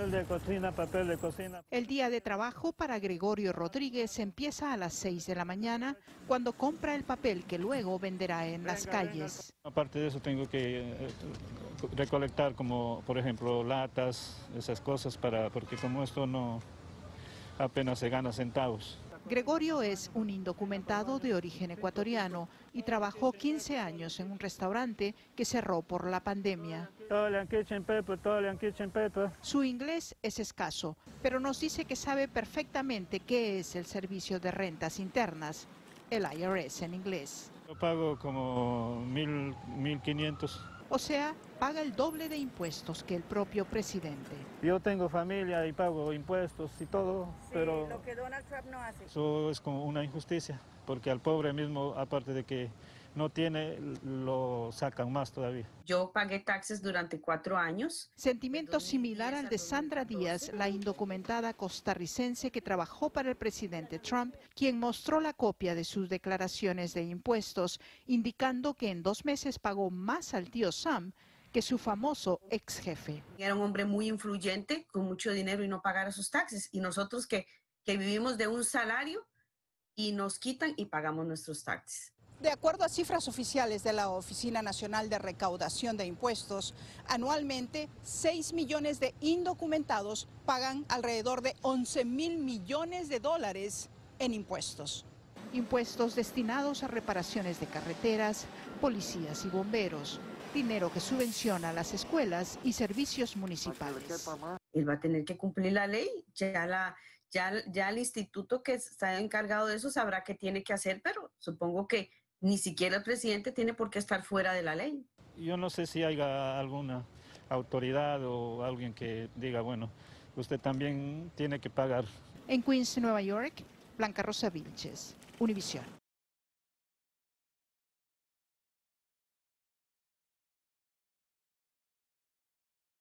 papel de cocina, papel de cocina. El día de trabajo para Gregorio Rodríguez empieza a las 6 de la mañana cuando compra el papel que luego venderá en las calles. Aparte de eso tengo que recolectar como, por ejemplo, latas, esas cosas, porque como esto no apenas se gana centavos. Gregorio es un indocumentado de origen ecuatoriano y trabajó 15 años en un restaurante que cerró por la pandemia. Su inglés es escaso, pero nos dice que sabe perfectamente qué es el Servicio de Rentas Internas, el IRS en inglés. Yo pago como 1.500. O sea, paga el doble de impuestos que el propio presidente. Yo tengo familia y pago impuestos y todo, Sí, pero lo que Donald Trump no hace. eso es como una injusticia, porque al pobre mismo, aparte de que no tiene, lo sacan más todavía. Yo pagué taxes durante 4 años. Sentimiento similar al de Sandra Díaz, la indocumentada costarricense que trabajó para el presidente Trump, quien mostró la copia de sus declaraciones de impuestos, indicando que en 2 meses pagó más al tío Sam que su famoso ex jefe. Era un hombre muy influyente, con mucho dinero y no pagara sus taxes. Y nosotros que vivimos de un salario y nos quitan y pagamos nuestros taxes. De acuerdo a cifras oficiales de la Oficina Nacional de Recaudación de Impuestos, anualmente 6 millones de indocumentados pagan alrededor de 11.000 millones de dólares en impuestos. Impuestos destinados a reparaciones de carreteras, policías y bomberos, dinero que subvenciona las escuelas y servicios municipales. Él va a tener que cumplir la ley. Ya el instituto que está encargado de eso sabrá qué tiene que hacer, pero supongo que ni siquiera el presidente tiene por qué estar fuera de la ley. Yo no sé si haya alguna autoridad o alguien que diga, bueno, usted también tiene que pagar. En Queens, Nueva York, Blanca Rosa Vilches, Univisión.